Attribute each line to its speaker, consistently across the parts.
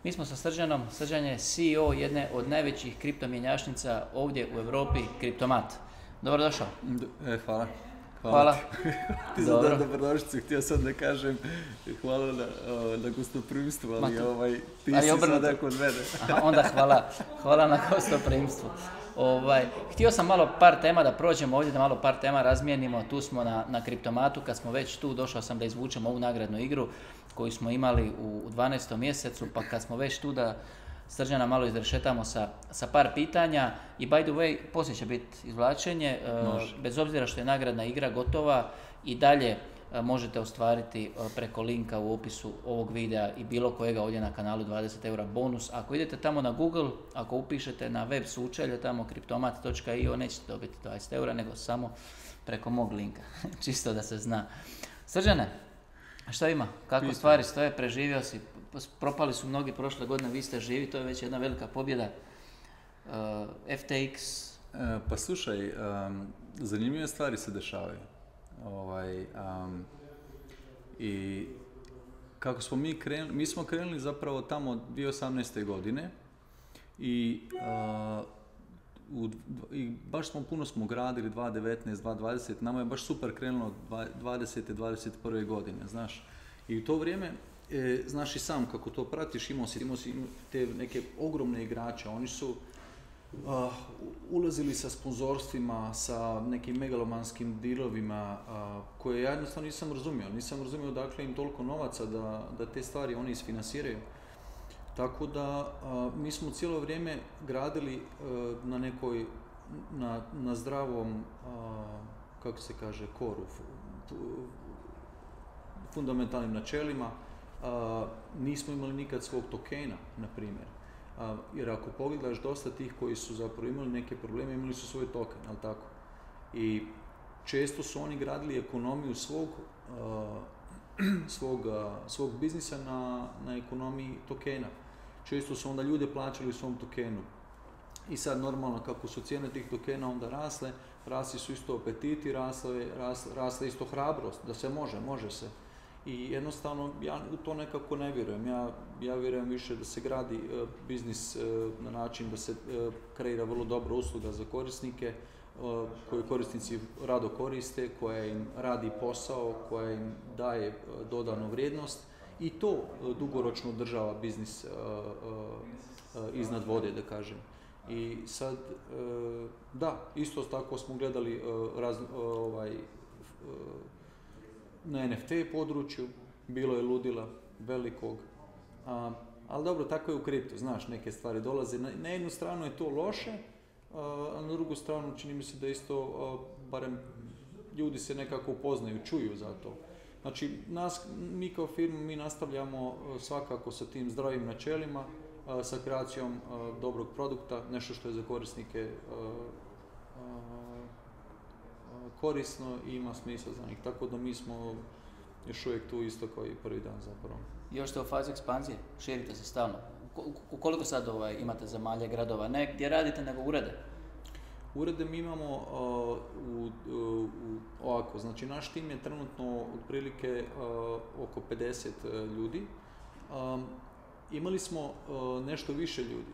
Speaker 1: Mi smo sa Srđanom, Srđan je CEO jedne od najvećih kriptomjenjačnica ovdje u Europi, Kriptomat. Dobrodošao.
Speaker 2: Hvala.
Speaker 1: Hvala.
Speaker 2: Ti za dan dobrodošlicu, htio sam da kažem hvala na gostoprimstvu, ali ti si sada kod mene.
Speaker 1: Aha, onda hvala na gostoprimstvu. Htio sam malo par tema da prođemo ovdje, da malo par tema razmijenimo. Tu smo na Kriptomatu, kad smo već tu, došao sam da izvučem ovu nagradnu igru koju smo imali u 12. mjesecu, pa kad smo već tu da Srđana malo izrešetamo sa par pitanja. I by the way, poslije će biti izvlačenje, bez obzira što je nagradna igra gotova, i dalje možete ostvariti preko linka u opisu ovog videa i bilo kojega ovdje na kanalu 20 eura bonus. Ako idete tamo na Google, ako upišete na web sučelje tamo kriptomat.io, nećete dobiti 20 eura, nego samo preko mog linka, čisto da se zna. Srđane, šta ima? Kako stvari stoje? Preživio si, propali su mnogi prošle godine, vi ste živi, to je već jedna velika pobjeda. FTX?
Speaker 2: Pa slušaj, zanimljive stvari se dešavaju. I kako smo mi smo krenuli zapravo tamo 2018. godine i baš puno smo gradili 2019, 2020, nama je baš super krenulo 2020. 2021. godine, znaš. I u to vrijeme, znaš i sam kako to pratiš, imao si te neke ogromne igrače, oni su ulazili sa sponzorstvima, sa nekim megalomanskim dilovima koje ja jednostavno nisam razumio dakle im toliko novaca da te stvari oni isfinansiraju. Tako da mi smo cijelo vrijeme gradili na nekoj, na zdravom, kako se kaže, koru, fundamentalnim načelima. Nismo imali nikad svog tokena, na primjer. Jer ako pogledaš dosta tih koji su zapravo imali neke probleme, imali su svoj token, ali tako? I često su oni gradili ekonomiju svog biznisa na ekonomiji tokena. Često su onda ljude plaćali u svom tokenu. I sad normalno kako su cijene tih tokena onda rasli su isto apetiti, rasla isto hrabrost, da se može se. I jednostavno ja u to nekako ne vjerujem. Ja vjerujem više da se gradi biznis na način da se kreira vrlo dobra usluga za korisnike, koju korisnici rado koriste, koja im radi posao, koja im daje dodanu vrijednost i to dugoročno održava biznis iznad vode, da kažem. I sad, da, isto tako smo gledali na NFT području, bilo je ludila velikog, ali dobro, tako je u kriptu, znaš, neke stvari dolaze. Na jednu stranu je to loše, a na drugu stranu čini mi se da isto, barem ljudi se nekako upoznaju, čuju za to. Znači, mi kao firma, mi nastavljamo svakako sa tim zdravim načelima, sa kreacijom dobrog produkta, nešto što je za korisnike korisno i ima smisla za njih. Tako da mi smo još uvijek tu isto kao i prvi dan zapravo.
Speaker 1: Još ste u fazi ekspanzije, širite se stalno. Koliko sad imate zemalja, gradova? Ne gdje radite, nego urede?
Speaker 2: Urede mi imamo ovako, znači naš tim je trenutno otprilike oko 50 ljudi. Imali smo nešto više ljudi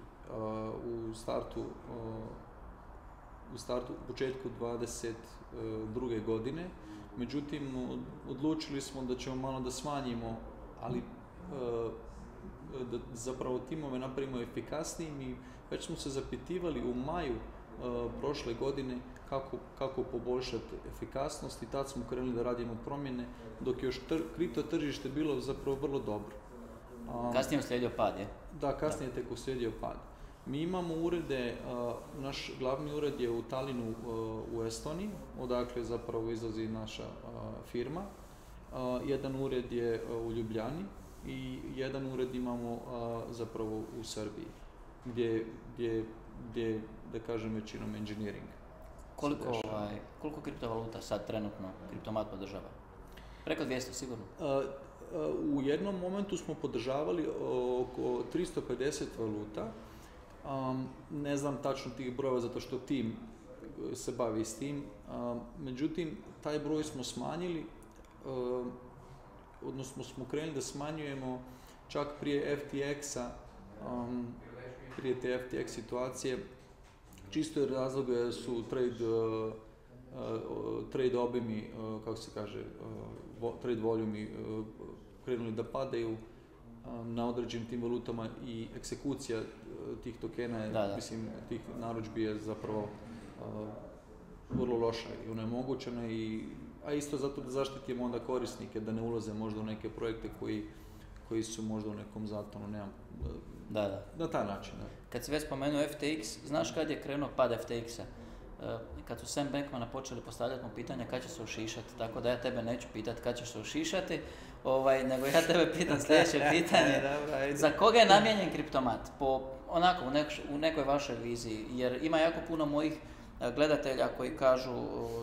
Speaker 2: u početku 22. godine, međutim odlučili smo da ćemo malo da smanjimo, ali da zapravo timove napravimo efikasnijim i već smo se zapitivali u maju prošle godine kako poboljšati efikasnost i tad smo krenuli da radimo promjene, dok je još kripto tržište bilo zapravo vrlo dobro.
Speaker 1: Kasnije uslijedio pad, je?
Speaker 2: Da, kasnije tek uslijedio pad. Mi imamo urede, naš glavni ured je u Talinu u Estoniji, odakle zapravo izlazi naša firma. Jedan ured je u Ljubljani i jedan ured imamo zapravo u Srbiji, gdje da kažem većinom engineering.
Speaker 1: Koliko kriptovaluta sad trenutno Kriptomat podržava? Preko 200 sigurno?
Speaker 2: U jednom momentu smo podržavali oko 350 valuta. Ne znam tačno tih brojeva zato što tim se bavi s tim. Međutim, taj broj smo smanjili, odnosno smo krenuli da smanjujemo čak prije FTX-a prije te FTX situacije, čisto jer razloga su trade obimi, kako se kaže, trade volumi krenuli da padaju na određenim tim valutama i egzekucija tih tokena je, mislim, tih narudžbi je zapravo vrlo loša i onemogućena, a isto zato da zaštitimo onda korisnike, da ne ulaze možda u neke projekte koji su možda u nekom zatonu, nemam, na taj način. Da.
Speaker 1: Kad si već spomenuo FTX, znaš kad je krenuo pad FTX-a? Kad su Sam Bankmana počeli postavljati mu pitanja kad će se ošišati, tako da ja tebe neću pitati kad ćeš se ošišati, nego ja tebe pitam sljedeće pitanje. Za koga je namijenjen kriptomat? Onako, u nekoj vašoj viziji, jer ima jako puno mojih gledatelja koji kažu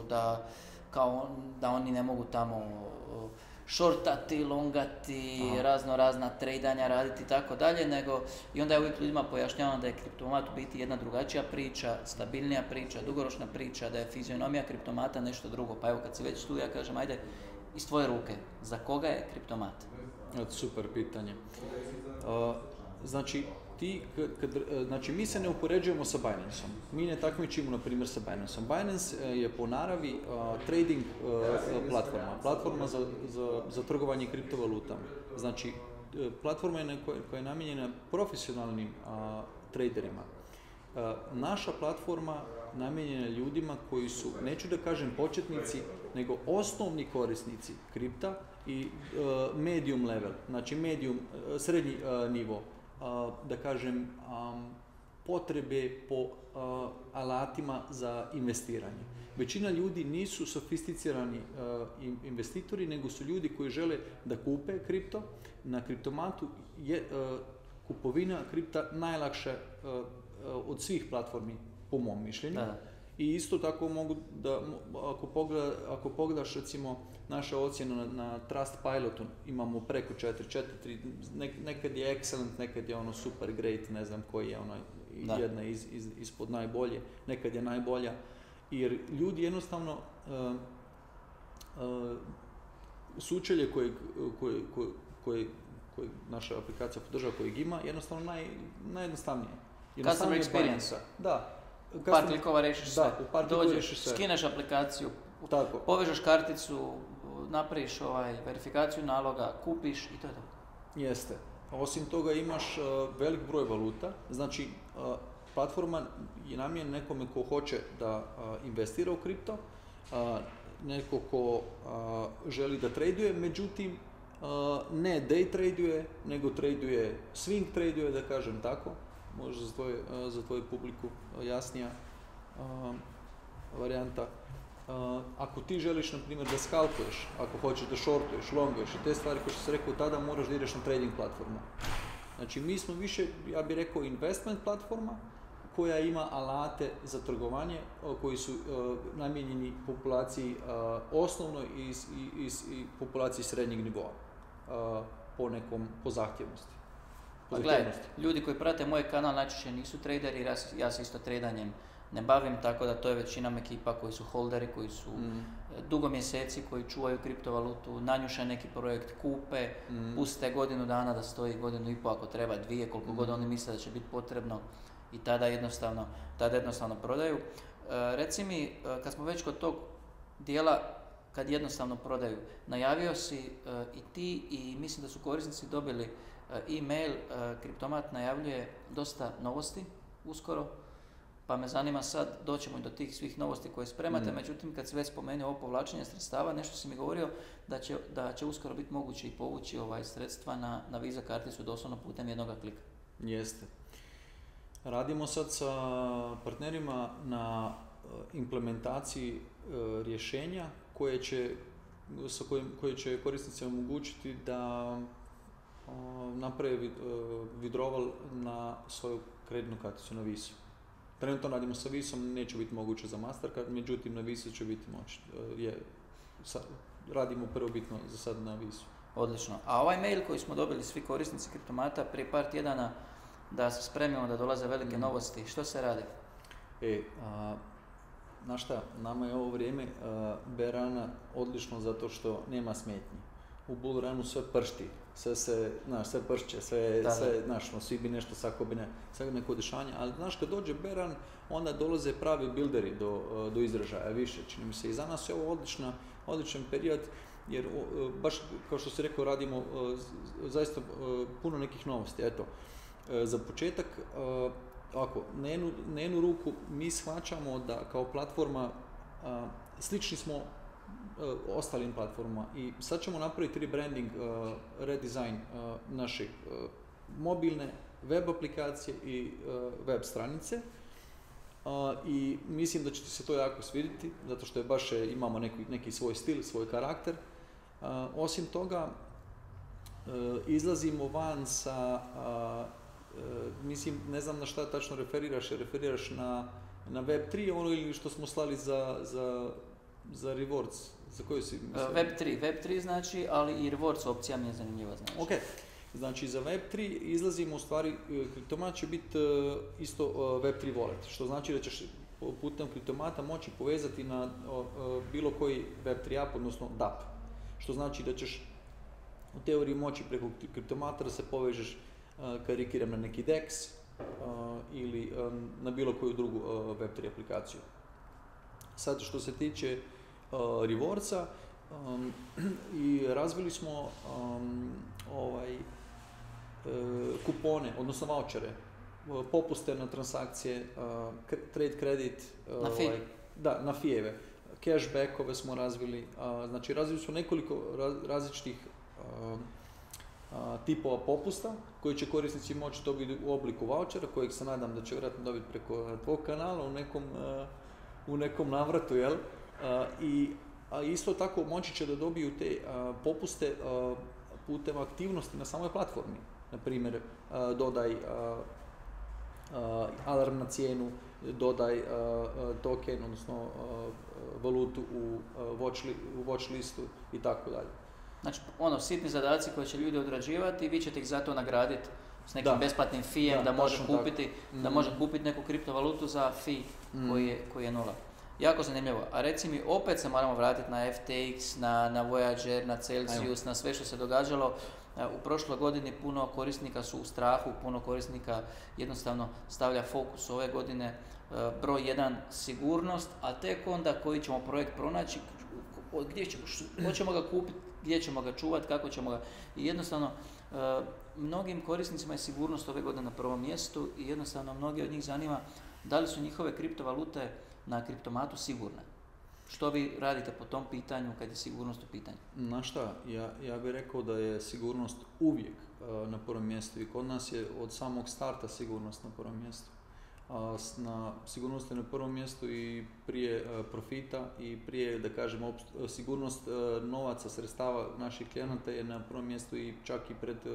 Speaker 1: da oni ne mogu tamo shortati, longati, razna trejdanja raditi i tako dalje, nego i onda ja uvijek ljudima pojašnjavam da je kriptomat u biti jedna drugačija priča, stabilnija priča, dugoročna priča, da je fizionomija kriptomata nešto drugo. Pa evo kad si već tu, ja kažem, ajde, iz tvoje ruke, za koga je kriptomat?
Speaker 2: Super pitanje. Znači, mi se ne upoređujemo sa Binanceom. Mi ne takmičimo, na primjer, sa Binanceom. Binance je po naravi trading platforma za trgovanje kriptovalutama. Znači, platforma je koja je namijenjena profesionalnim traderima. Naša platforma namijenjena je ljudima koji su, neću da kažem početnici, nego osnovni korisnici kripta i medium level, znači srednji nivo. Da kažem, potrebe po alatima za investiranje. Većina ljudi nisu sofisticirani investitori, nego su ljudi koji žele da kupe kripto. Na kriptomatu je kupovina kripta najlakša od svih platformi, po mom mišljenju. I isto tako mogu da, ako pogledaš recimo naša ocjena na Trustpilotu, imamo preko 4, nekad je excellent, nekad je ono super great, ne znam koji je ono jedna ispod najbolje, nekad je najbolja, jer ljudi jednostavno sučelje koje naša aplikacija podržava, kojeg ima, jednostavno najjednostavnije.
Speaker 1: Customer experience.
Speaker 2: Da.
Speaker 1: Par klikova rešiš sve.
Speaker 2: Dođeš,
Speaker 1: skineš aplikaciju, povežeš karticu, napraviš verifikaciju naloga, kupiš i to je to.
Speaker 2: Jeste. Osim toga imaš velik broj valuta, znači platforma je namijenjena nekome ko hoće da investira u kripto, neko ko želi da traduje, međutim ne day traduje, nego traduje, swing traduje, da kažem tako. Možda za tvoju publiku jasnija varijanta. Ako ti želiš, na primjer, da skalpuješ, ako hoćeš da shortuješ, longuješ i te stvari koje što se rekao, tada moraš da ideš na trading platformu. Znači, mi smo više, ja bih rekao, investment platforma koja ima alate za trgovanje koji su namijenjeni populaciji osnovnoj i populaciji srednjeg nivoa po zahtjevnosti.
Speaker 1: Pa gledaj, ljudi koji prate moj kanal najčešće nisu traderi, ja se isto tradanjem ne bavim, tako da to je većinom ekipa koji su holderi, koji su dugo mjeseci, koji čuvaju kriptovalutu, nanjuše neki projekt, kupe, puste godinu dana da stoji, godinu i pol ako treba, 2, koliko god oni misle da će biti potrebno i tada jednostavno prodaju. Reci mi, kad smo već kod tog dijela, kad jednostavno prodaju, najavio si i ti i mislim da su korisnici dobili e-mail, Kriptomat najavljuje dosta novosti uskoro, pa me zanima sad, doćemo i do tih svih novosti koje spremate, međutim kad si već spomenuo ovo povlačenje sredstava, nešto si mi govorio da će uskoro biti moguće i povući sredstva na Visa karticu doslovno putem jednoga klika.
Speaker 2: Jeste. Radimo sad sa partnerima na implementaciji rješenja koje će korisnici omogućiti da napravi withdrawal na svoju kreditnu karticu na Visu. Trenutno radimo sa Visom, neće biti moguće za Mastercard, međutim na Visu će biti moći. Radimo prvobitno za sad na Visu.
Speaker 1: Odlično. A ovaj mail koji smo dobili svi korisnici Kriptomata prije par tjedana da se spremimo da dolaze velike novosti, što se radi?
Speaker 2: Znaš šta, nama je ovo vrijeme bear runa odlično zato što nema smetnji. U bull runu sve pršti. sve se, znaš, sve pršće, sve, znaš, svi bi nešto svako neko dešanje, ali znaš, kad dođe Beran, onda dolaze pravi bilderi do izražaja više, čini mi se. I za nas je ovo odličan period, jer baš kao što si rekao, radimo zaista puno nekih novosti. Eto, za početak, na jednu ruku mi shvaćamo da kao platforma slični smo ostalim platformama i sad ćemo napraviti rebranding, redesign naše mobilne web aplikacije i web stranice i mislim da će ti se to jako svidjeti, zato što je baš imamo neki svoj stil, svoj karakter. Osim toga, izlazimo van sa, mislim, ne znam na šta tačno referiraš na Web3 ono ili što smo slali za rewards, za koju si mislio?
Speaker 1: Web3 znači, ali i rewards opcija mi je zanimljiva, znači.
Speaker 2: Ok, znači za Web3 izlazimo u stvari, kriptomat će biti isto Web3 wallet, što znači da ćeš putem kriptomata moći povezati na bilo koji Web3 app, odnosno DApp, što znači da ćeš u teoriji moći preko kriptomata da se povežeš, karikiram, na neki DEX ili na bilo koju drugu Web3 aplikaciju. Sad što se tiče rewardsa, i razvili smo kupone, odnosno vouchere, popuste na transakcije, trade credit,
Speaker 1: na fee.
Speaker 2: Da, na fijeve, cashbackove smo razvili, znači razvili smo nekoliko različitih tipova popusta koji će korisnici moći dobiti u obliku vouchera, kojeg se nadam da će vjerojatno dobiti preko tvog kanala u nekom navratu, jel? A isto tako moći će da dobiju te popuste putem aktivnosti na samoj platformi. Na primjer, dodaj alarm na cijenu, dodaj token, odnosno valutu u watch listu i tako dalje.
Speaker 1: Znači, sitni zadaci koje će ljudi odrađivati i vi ćete ih zato nagraditi s nekim besplatnim fijem da može kupiti neku kriptovalutu za fee koji je nula. Jako zanimljivo. A reci mi, opet se moramo vratiti na FTX, na Voyager, na Celsius, na sve što se događalo. U prošloj godini puno korisnika su u strahu, puno korisnika jednostavno stavlja fokus ove godine. Broj 1, sigurnost, a tek onda koji ćemo projekt pronaći, gdje ćemo ga kupiti, gdje ćemo ga čuvati, kako ćemo ga. I jednostavno, mnogim korisnicima je sigurnost ove godine na prvom mjestu i jednostavno mnogi od njih zanima da li su njihove kriptovalute na kriptomatu sigurne. Što vi radite po tom pitanju kad je sigurnost u pitanju?
Speaker 2: Na šta? Ja bih rekao da je sigurnost uvijek na prvom mjestu i kod nas je od samog starta sigurnost na prvom mjestu. Sigurnost je na prvom mjestu i prije profita i prije, da kažemo, sigurnost novaca, sredstava naših klijenata je na prvom mjestu i čak i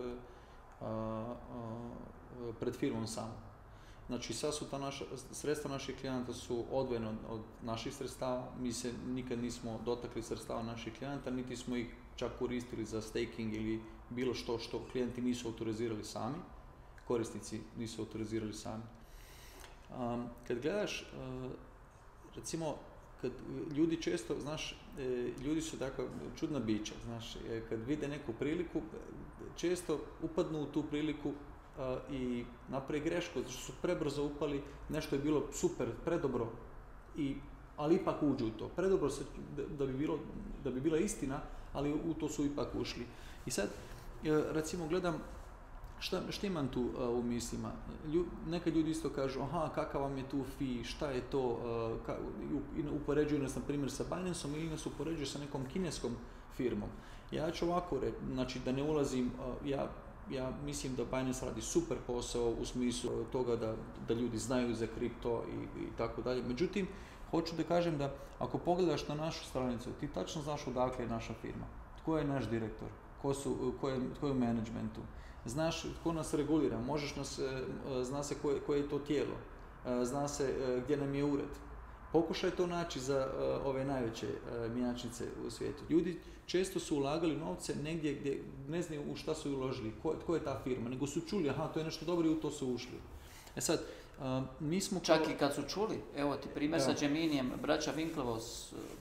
Speaker 2: pred firmom samom. Znači, sad su sredstva naših klijenata su odvojena od naših sredstava, mi se nikad nismo dotakli sredstava naših klijenata, niti smo ih čak koristili za staking ili bilo što klijenti nisu autorizirali sami, korisnici nisu autorizirali sami. Kad gledaš, recimo, kad ljudi često, znaš, ljudi su takva čudna bića, znaš, kad vide neku priliku, često upadnu u tu priliku i napravi grešku, zato što su prebrzo upali, nešto je bilo super, predobro, ali ipak uđu u to. Predobro da bi bila istina, ali u to su ipak ušli. I sad, recimo, gledam šta imam tu u mislima. Nekad ljudi isto kažu, kakav vam je tu fee, šta je to, upoređuju nas, na primjer, sa Binanceom ili nas upoređuju sa nekom kineskom firmom. Ja ću ovako reći, znači da ne ulazim, ja mislim da Binance radi super posao u smislu toga da ljudi znaju za kripto i tako dalje. Međutim, hoću da kažem da ako pogledaš na našu stranicu, ti tačno znaš odakle je naša firma, tko je naš direktor, tko je u managementu, znaš tko nas regulira, zna se koje je to tijelo, zna se gdje nam je ured. Pokušaj to naći za ove najveće mjenjačnice u svijetu. Ljudi često su ulagali novce negdje gdje ne znaju u šta su uložili, tko je ta firma, nego su čuli, to je nešto dobro i u to su ušli. Sad, mi smo
Speaker 1: čak i kad su čuli, evo ti primjer sa Geminijem, braća Winklevoss,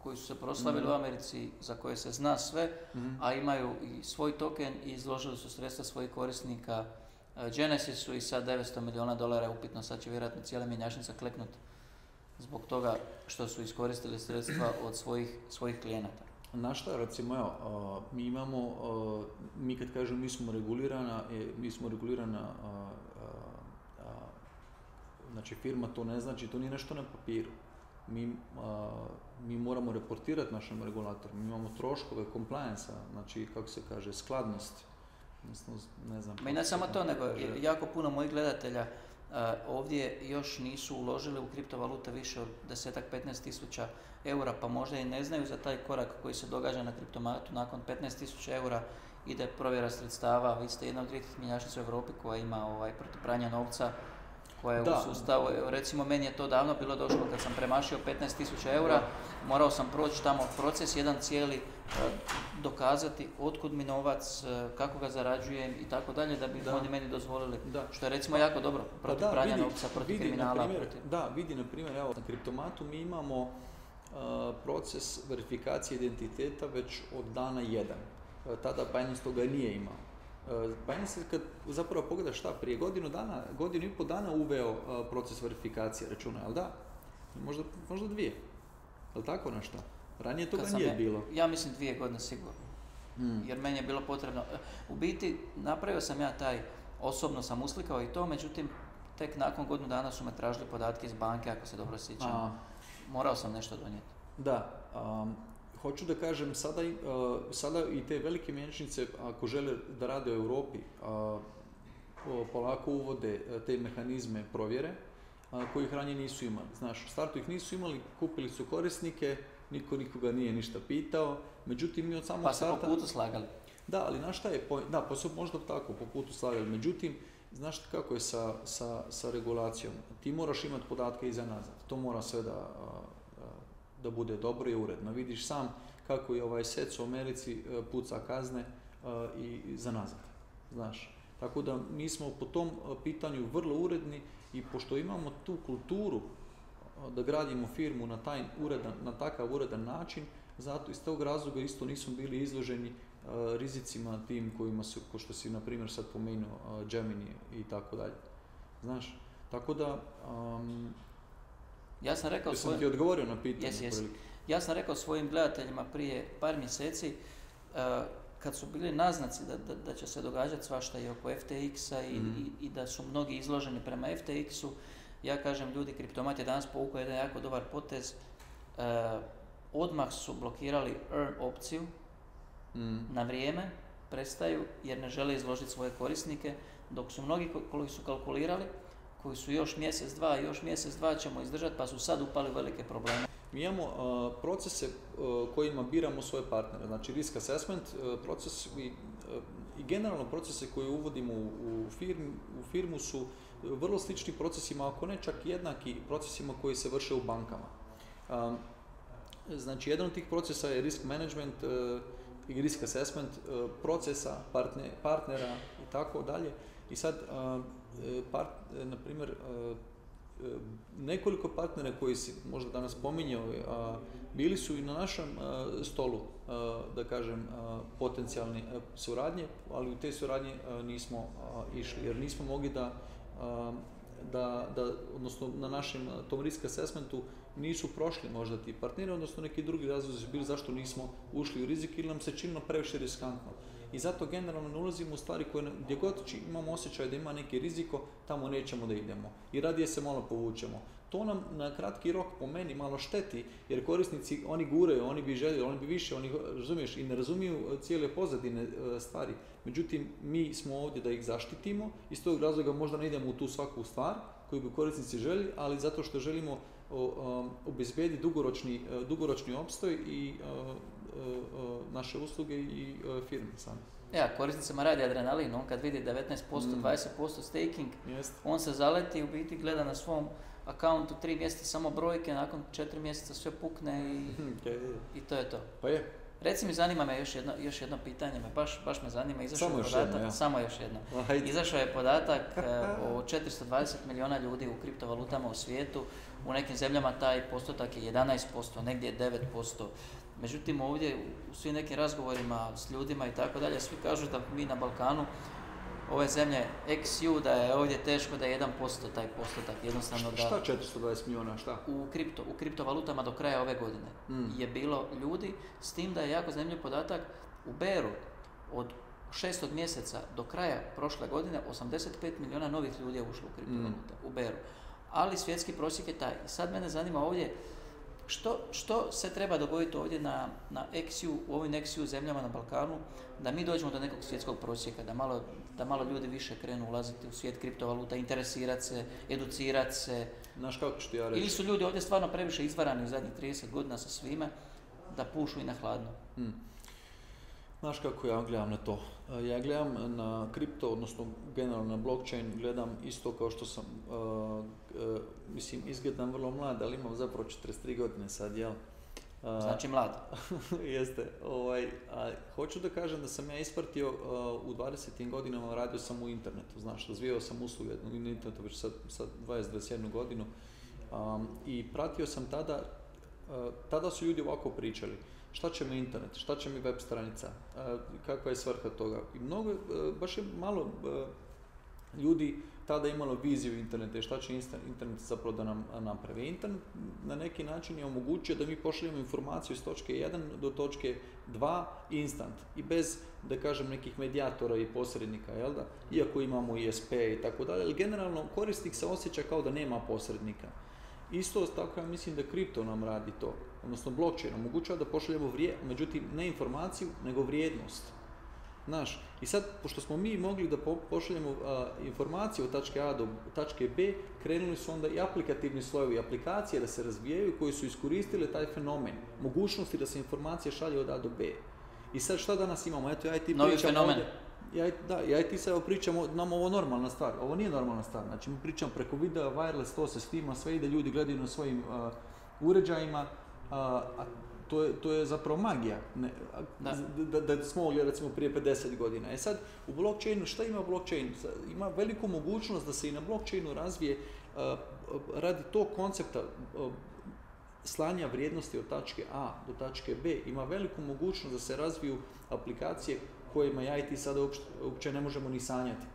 Speaker 1: koji su se proslavili u Americi, za koje se zna sve, a imaju i svoj token i izložili su sredstva svojih korisnika Genesisu i sad $900 milijuna upitno, sad će vjerojatno cijela mjenjačnica kleknuti zbog toga što su iskoristili sredstva od svojih klijenata.
Speaker 2: Na šta, recimo, evo, mi imamo, mi kad kažem mi smo regulirana, znači firma, to ne znači, to nije nešto na papiru. Mi moramo reportirati našem regulatoru, mi imamo troškove compliance-a, znači, kako se kaže, skladnost. Ne znam.
Speaker 1: Ma i ne samo to, nego jako puno mojih gledatelja ovdje još nisu uložili u kriptovalute više od 10-15 tisuća eura, pa možda i ne znaju za taj korak koji se događa na kriptomatu. Nakon 15 tisuća eura ide provjera sredstava. Vi ste jedna od rijetkih mjenjačnica u Europi koja ima protiv pranja novca, koja je u sustavu. Recimo, meni je to davno bilo došlo kad sam premašio 15 tisuća eura, morao sam proći tamo proces jedan cijeli, dokazati otkud mi novac, kako ga zarađujem i tako dalje, da bi oni meni dozvolili, što je recimo jako dobro, protiv pranja novca, protiv kriminala.
Speaker 2: Vidi, na primjer, evo, na kriptomatu mi imamo proces verifikacije identiteta već od dana 1. Tada Binance toga nije imao. Binance, kad zapravo pogledaš šta, prije godinu i pol dana uveo proces verifikacije računa, jel da? Možda 2. Jel tako nešto? Ranije toga nije bilo.
Speaker 1: Ja mislim 2 godine sigurno. Jer meni je bilo potrebno. U biti, napravio sam ja osobno sam uslikao i to, međutim, tek nakon godinu dana su me tražili podatke iz banke, ako se dobro sjećam. Morao sam nešto donijeti.
Speaker 2: Da. Hoću da kažem, sada i te velike mjenjačnice, ako žele da rade u Europi, polako uvode te mehanizme provjere koji ih ranije nisu imali. Znaš, u startu ih nisu imali, kupili su korisnike, niko nikoga nije ništa pitao, međutim mi od samog starta...
Speaker 1: Pa se po putu slagali.
Speaker 2: Da, ali znaš šta je pa su možda tako po putu slagali, međutim, znaš kako je sa regulacijom? Ti moraš imati podatke iza nazad, to mora sve da bude dobro i uredno. Vidiš sam kako je SEC u Americi puca kazne i za nazad, znaš. Tako da mi smo po tom pitanju vrlo uredni i pošto imamo tu kulturu da gradimo firmu na takav uredan način, zato iz tog razloga isto nismo bili izloženi rizicima tim kojima su, ko što si na primjer sad pomenuo, Gemini i tako dalje. Znaš, tako da...
Speaker 1: Ja sam rekao
Speaker 2: sam ti odgovorio na pitanje.
Speaker 1: Ja sam rekao svojim gledateljima prije par mjeseci, kad su bili naznaci da će se događati svašta i oko FTX-a i da su mnogi izloženi prema FTX-u, ja kažem, ljudi, kriptomat je danas povukao jedan jako dobar potez. Odmah su blokirali earn opciju, na vrijeme prestaju jer ne žele izložiti svoje korisnike, dok su mnogi koji su kalkulirali, koji su još mjesec, dva ćemo izdržati, pa su sad upali velike probleme.
Speaker 2: Mi imamo procese kojima biramo svoje partnere, znači risk assessment proces i generalno procese koje uvodimo u firmu su vrlo slični procesima, ako ne čak jednaki procesima koji se vrše u bankama. Znači, jedan od tih procesa je risk management i risk assessment procesa, partnera i tako dalje. I sad, na primjer, nekoliko partnera koji si možda danas spominjao, bili su i na našem stolu, da kažem, potencijalne suradnje, ali u te suradnje nismo išli, jer nismo mogli odnosno na našem tom risk assessmentu nisu prošli možda ti partneri, odnosno neki drugi razlozi su bili zašto nismo ušli u rizik ili nam se činilo previše riskantno. I zato generalno ne ulazimo u stvari koje, gdje god imamo osjećaj da ima neki riziko, tamo nećemo da idemo i radije se malo povučemo. To nam na kratki rok po meni malo šteti, jer korisnici, oni guraju, oni bi željeli, oni bi više, oni razumiješ i ne razumiju cijele pozadine stvari. Međutim, mi smo ovdje da ih zaštitimo, iz tog razloga možda ne idemo u tu svaku stvar koju bi korisnici želi, ali zato što želimo obezbediti dugoročni opstoj i naše usluge i firme same.
Speaker 1: Ja, korisnicima radi adrenalin, on kad vidi 19%, 20% staking, on se zaleti, u biti gleda na svom akauntu 3 mjeseca samo brojke, nakon 4 mjeseca sve pukne i to je to.
Speaker 2: Pa je.
Speaker 1: Reci mi, zanima me još jedno pitanje, baš me zanima, izašao je podatak, samo još jedno. Izašao je podatak o 420 milijuna ljudi u kriptovalutama u svijetu, u nekim zemljama taj postotak je 11%, negdje je 9%. Međutim, ovdje u svim nekim razgovorima s ljudima i tako dalje, svi kažu da mi na Balkanu, ove zemlje XU, da je ovdje teško da je 1% taj postotak, jednostavno da...
Speaker 2: Šta 420 milijuna, šta?
Speaker 1: U kriptovalutama do kraja ove godine je bilo ljudi, s tim da je jako zanimljiv podatak, u Beru od 6. mjeseca do kraja prošle godine 85 milijuna novih ljudi je ušlo u kriptovalute, u Beru. Ali svjetski prosjek je taj. I sad mene zanima ovdje, što se treba dogoditi ovdje na XU, u ovim XU zemljama na Balkanu, da mi dođemo do nekog svjetskog prosjeka, da malo ljudi više krenu ulaziti u svijet kriptovaluta, interesirati se, educirati se.
Speaker 2: Znaš kako ću ti ja reći?
Speaker 1: Ili su ljudi ovdje stvarno previše izvarani u zadnjih 30 godina sa svime, da pušu i na hladno.
Speaker 2: Znaš kako ja gledam na to? Ja gledam na kripto, odnosno generalno na blockchain, gledam isto kao što sam, izgledam vrlo mlad, ali imam zapravo 43 godine sad, jel?
Speaker 1: Znači mlad.
Speaker 2: Jeste. Hoću da kažem da sam ja ispratio u 20. godinama, radio sam u internetu, znaš, razvijao sam usluge u internetu već sad 20-21 godinu i pratio sam tada su ljudi ovako pričali. Šta će mi internet, šta će mi web stranica, kakva je svrha toga. I baš je malo ljudi tada imalo viziju interneta i šta će internet zapravo da nam napravi. Internet na neki način je omogućio da mi pošaljemo informaciju iz točke 1 do točke 2 instant i bez, da kažem, nekih medijatora i posrednika, jel da? Iako imamo ISP i tako dalje, ali generalno korisnik se osjeća kao da nema posrednika. Isto tako ja mislim da kripto nam radi to, odnosno blockchain omogućava da pošaljemo međutim ne informaciju, nego vrijednost. Znaš, i sad, pošto smo mi mogli da pošaljemo informaciju od tačke A do tačke B, krenuli su onda i aplikativni slojevi aplikacije da se razvijaju koji su iskoristile taj fenomen, mogućnosti da se informacija šalje od A do B. I sad šta danas imamo? Eto, ja i ti
Speaker 1: novi fenomen.
Speaker 2: Ja i ti sad pričamo, nam ovo normalna stvar, ovo nije normalna stvar, znači mi pričamo preko videa, wireless, to se snima, sve ide, ljudi gledaju na svojim uređajima, to je zapravo magija, da smo mogli recimo prije 50 godina. E sad, u blockchainu, šta ima blockchain? Ima veliku mogućnost da se i na blockchainu razvije radi tog koncepta slanja vrijednosti od tačke A do tačke B, ima veliku mogućnost da se razviju aplikacije kojima ja i ti sada uopće ne možemo ni sanjati.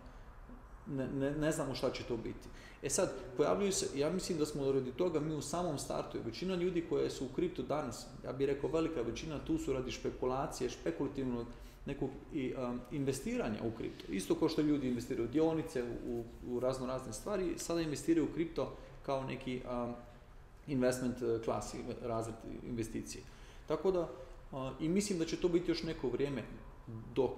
Speaker 2: Ne znamo šta će to biti. E sad, pojavljuju se, ja mislim da smo radi toga mi u samom startu, većina ljudi koje su u kriptu danas, ja bih rekao velika većina, tu su radi špekulacije, špekulativnog nekog investiranja u kripto. Isto kao što ljudi investiraju u dionice, u razne stvari, sada investiraju u kripto kao neki investment klasi, razred investicije. Tako da, i mislim da će to biti još neko vrijeme dok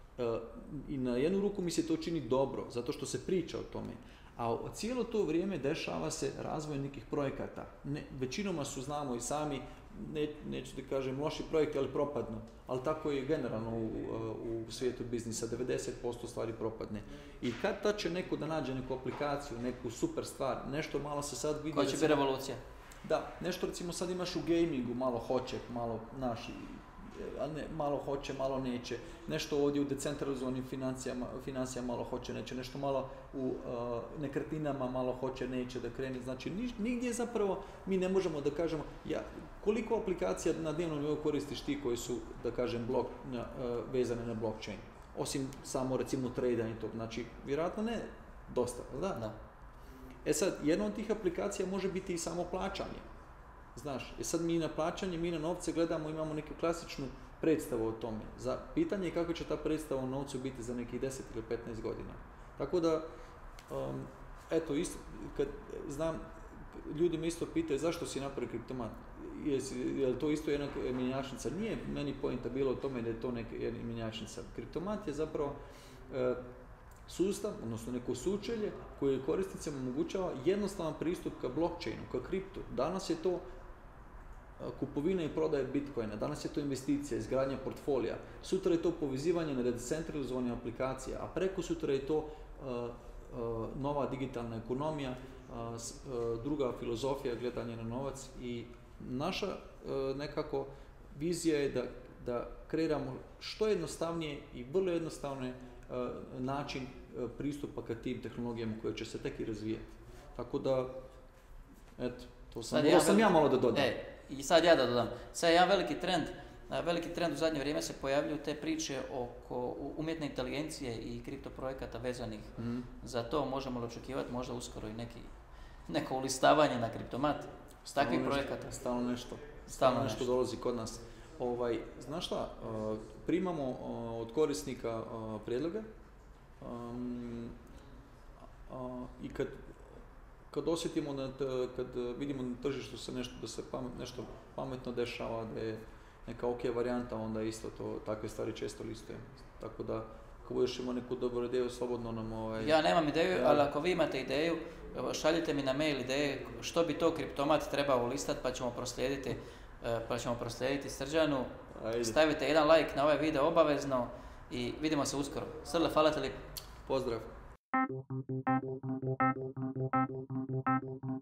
Speaker 2: i na jednu ruku mi se to čini dobro, zato što se priča o tome, a cijelo to vrijeme dešava se razvoj nekih projekata. Većinoma su, znamo i sami, neću da kažem loši projekti, ali propadnu, ali tako je generalno u svijetu biznisa, 90% stvari propadne. I kad će neko da nađe neku aplikaciju, neku super stvar, nešto malo se sad vidi...
Speaker 1: Koja će biti revolucija?
Speaker 2: Da, nešto recimo sad imaš u gamingu, malo hoće, malo malo hoće, malo neće, nešto ovdje u decentralizovanim financijama malo hoće, neće, nešto malo u nekretninama malo hoće, neće da krene, znači nigdje zapravo mi ne možemo da kažemo, koliko aplikacija na dnevnom nivou koristiš ti koji su, da kažem, vezane na blockchain, osim samo recimo trade-a i to, znači vjerojatno ne dosta, da? E sad, jedna od tih aplikacija može biti i samo plaćanje. Znaš, sad mi na plaćanje, mi na novce gledamo, imamo neku klasičnu predstavu o tome. Pitanje je kako će ta predstava o novcu biti za nekih 10 ili 15 godina. Tako da, eto, isto, kad znam, ljudi me isto pitaju zašto si napravio kriptomat. Je li to isto jedna mjenjačnica? Nije meni pointa bilo o tome da je to neka mjenjačnica. Kriptomat je zapravo sustav, odnosno neko sučelje koje korisnicima omogućava jednostavan pristup ka blockchainu, ka kriptu. Danas je to kupovina i prodaja bitcoina, danas je to investicija, izgradnja portfolija, sutra je to povezivanje na decentralizovane aplikacije, a preko sutra je to nova digitalna ekonomija, druga filozofija gledanja na novac i naša nekako vizija je da kreiramo što jednostavnije i vrlo jednostavne način pristupa ka tim tehnologijama koje će se tek i razvijati. Tako da, eto, to sam ja malo da dodam.
Speaker 1: I sad ja da dodam. Sad je jedan veliki trend u zadnje vrijeme se pojavljuju te priče oko umjetne inteligencije i kriptoprojekata vezanih za to. Možemo li očekivati možda uskoro i neko ulistavanje na kriptomat s takvih projekata?
Speaker 2: Stalno nešto dolazi kod nas. Znaš šta, primamo od korisnika prijedloge i kad osjetimo, kad vidimo na tržištu da se nešto pametno dešava, da je neka ok varijanta, onda isto takve stvari često listujemo. Tako da, ako budeš imao neku dobru ideju, slobodno nam...
Speaker 1: Ja nemam ideju, ali ako vi imate ideju, šaljite mi na mail ideje što bi to kriptomat trebao listati, pa ćemo proslijediti Srđanu. Ajde. Stavite jedan like na ovaj video obavezno i vidimo se uskoro. Srle, hvala te lijepo.
Speaker 2: Pozdrav.